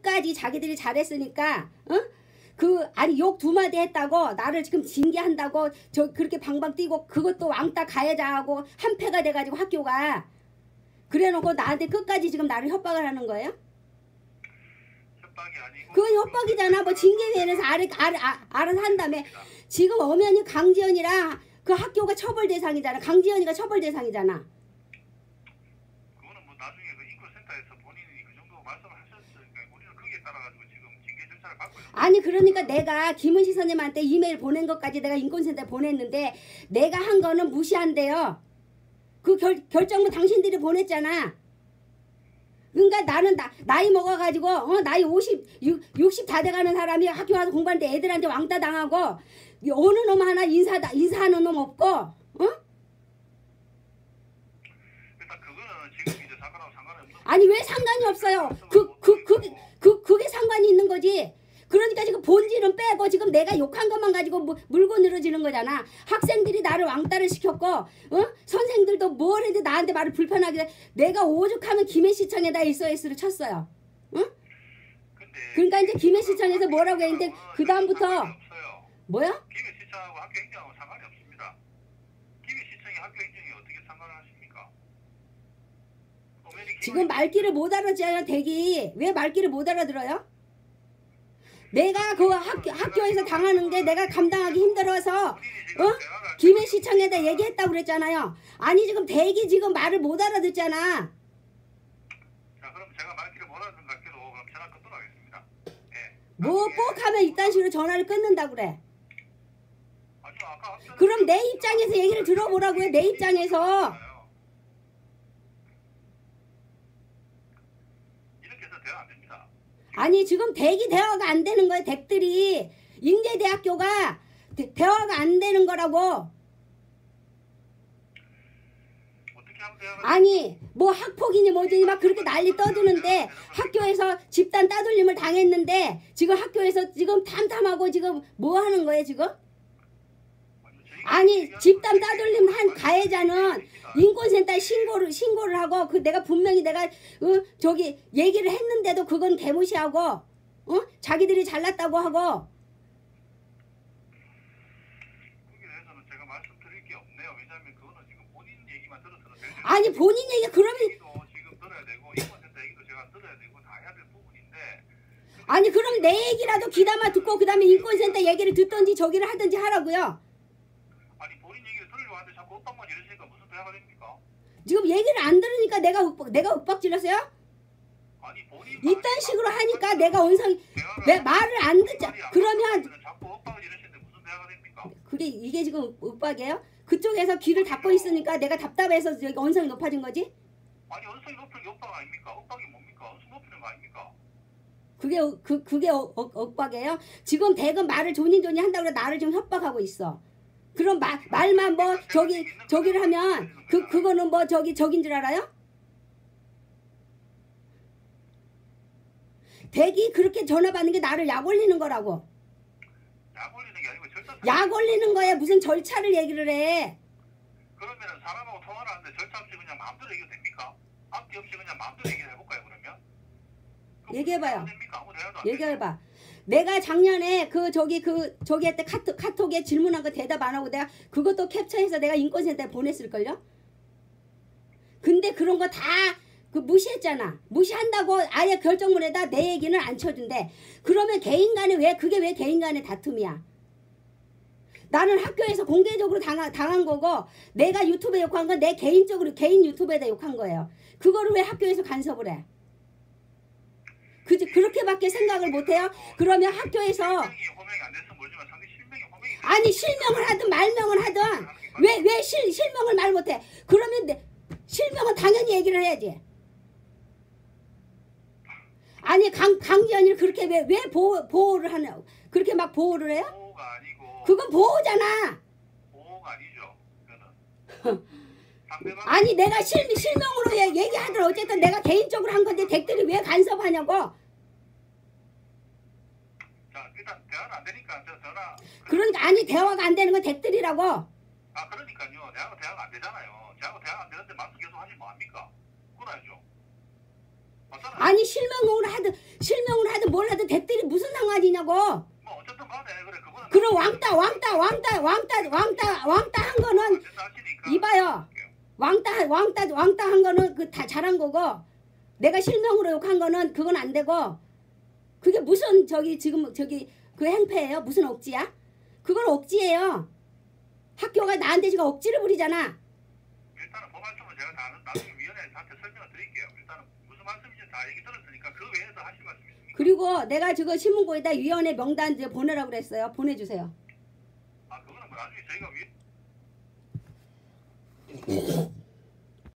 끝까지 자기들이 잘했으니까 아니 욕 두 마디 했다고 나를 지금 징계한다고 그렇게 방방 뛰고 그것도 왕따 가해자하고 한패가 돼가지고 학교가 그래놓고 나한테 끝까지 지금 나를 협박을 하는 거예요? 협박이 아니고 그건 협박이잖아. 뭐 징계위원회에서 알아서 한다며. 지금 엄연히 강지연이랑 그 학교가 처벌 대상이잖아. 강지연이가 처벌 대상이잖아. 그거는 뭐 나중에 그 인권센터에서 본인이 그 정도 말씀을 하셨으니까 우리는 거기에 따라가지고 지금 징계 절차를 받고 있는 거예요. 아니 그러니까 내가 김은식 선생님한테 이메일 보낸 것까지 내가 인권센터에 보냈는데 내가 한 거는 무시한대요. 그 결정문 당신들이 보냈잖아. 그러니까 나는 나이 먹어가지고 나이 60 다 돼가는 사람이 학교 와서 공부하는데 애들한테 왕따 당하고 어느 놈 하나 인사하는 놈 없고 일단 그거는 지금 이제 사건하고 상관이 없는 아니 왜 상관이 없어요. 그게 상관이 있는 거지. 그러니까 지금 본질은 빼고 지금 내가 욕한 것만 가지고 물고 늘어지는 거잖아. 학생들이 나를 왕따를 시켰고 선생들도 뭘 해도 나한테 말을 불편하게 해. 내가 오죽하면 김해시청에다 SOS를 쳤어요. 그러니까 이제 김해시청에서 뭐라고 했는데 그 다음부터 뭐야? 김해시청하고 학교 행정하고 상관이 없습니다. 김해시청이 학교 행정이 어떻게 상관을 하십니까? 지금 말귀를 못 알아듣잖아. 대기 왜 말귀를 못 알아들어요? 내가 그 학교에서 당하는 게 내가 감당하기 힘들어서 김해시청에다 얘기했다고 그랬잖아요. 아니 지금 대기 지금 말을 못 알아듣잖아. 자 그럼 제가 말귀를 못 알아듣는 것 같아도 그럼 전화 끊도록 하겠습니다. 예. 뭐 꼭 하면 이딴 식으로 전화를 끊는다고 그래. 아니요, 아까 그럼 내 입장에서 얘기를 들어보라고요. 내 입장에서. 이렇게 해서 대화 안 됩니다. 아니 지금 대화가 안 되는 거예요. 댁들이 인제대학교가 대화가 안 되는 거라고. 아니 뭐 학폭이니 뭐지 막 그렇게 난리 떠드는데 학교에서 집단 따돌림을 당했는데 지금 학교에서 지금 탐탐하고 지금 뭐 하는 거예요 지금? 아니 집단 따돌림 한 가해자는 인권센터에 신고를 하고 내가 분명히 내가 저기 얘기를 했는데도 그건 개무시하고 자기들이 잘났다고 하고. 거기에 대해서는 제가 말씀드릴 게 없네요. 왜냐하면 그거는 지금 본인 얘기만 들어서는 아니 본인 얘기 그러면 지금 들어야 되고 인권센터 얘기도 제가 들어야 되고 다 해야 될 부분인데. 아니 그럼 내 얘기라도 귀담아 듣고 그 다음에 인권센터 얘기를 듣든지 저기를 하든지 하라고요. 아니 본인 얘기를 들으려고 하는데 자꾸 엇박만 이러시니까 무슨 대화가 됩니까? 지금 얘기를 안 들으니까 내가 윽박질렀어요? 아니 본인 이딴 식으로 하니까 내가 내 말을 안 듣자. 그러면 자꾸 엇박을 이러시는데 무슨 대화가 됩니까? 그게 이게 지금 윽박이에요? 그쪽에서 귀를 닫고 있으니까 내가 답답해서 여기 언성이 높아진 거지? 아니 언성이 높은 게 엇박 아닙니까? 엇박이 뭡니까? 언성 높이는 거 아닙니까? 그게 엇박이에요? 지금 대금 말을 조니조니 한다고 그래 나를 지금 협박하고 있어. 그럼 말만 뭐 저기를 하면 그거는 뭐 저긴 줄 알아요? 댁이 그렇게 전화 받는 게 나를 약 올리는 거라고. 약 올리는 게 아니고 절차. 약 올리는 거야. 무슨 절차를 얘기를 해. 그러면은 사람하고 통화를 하는데 절차 없이 그냥 마음대로 얘기해도 됩니까? 앞뒤 없이 그냥 마음대로 얘기를 해볼까요 그러면? 얘기해봐요. 아무 대화도 안 얘기해봐. 내가 작년에 저기 할 때 카톡에 질문한 거 대답 안 하고 내가 그것도 캡처해서 내가 인권센터에 보냈을걸요? 근데 그런 거 다 무시했잖아. 무시한다고 아예 결정문에다 내 얘기는 안 쳐준대. 그러면 개인 간에 그게 왜 개인 간의 다툼이야? 나는 학교에서 공개적으로 당한 거고 내가 유튜브에 욕한 건 내 개인 유튜브에다 욕한 거예요. 그거를 왜 학교에서 간섭을 해? 그렇게밖에 생각을 못해요? 그러면 학교에서 아니 실명을 하든 말명을 하든 왜 실명을 말 못해? 그러면 실명은 당연히 얘기를 해야지. 아니 강지연이를 그렇게 왜 보호를 하냐? 그렇게 막 보호를 해요? 보호가 아니고 그건 보호잖아. 보호가 아니죠. 그거는 아니 내가 실명으로 얘기하든 어쨌든 내가 개인적으로 한 건데 댁들이 왜 간섭하냐고. 자 일단 대화는 안 되니까 저 전화. 그러니까 아니 대화가 안 되는 건 댁들이라고. 아 그러니까요. 내하고 대화가 안 되잖아요. 저하고 대화가 안 되는데 말씀 계속 하시면 뭐합니까? 끊어야죠. 맞잖아요. 아니 실명을 하든 거고. 뭐 어쨌든 간에 그래 그거는 그럼 왕따 한 거는 어쨌든 하시니까 이봐요. 왕따 한 거는 그 다 잘한 거고 내가 실명으로 욕한 거는 그건 안 되고 그게 무슨 지금 그 행패예요? 무슨 억지야? 그건 억지예요. 학교가 나한테 지금 억지를 부리잖아. 일단은 법안쪽은 제가 나중에 위원회한테 설명을 드릴게요. 일단은 무슨 말씀인지 다 얘기 들었으니까 그 외에도 하실 말씀 있습니까? 그리고 내가 지금 신문고에다 위원회 명단 이제 보내라고 그랬어요. 보내주세요. 아 그거는 뭐 나중에 저희가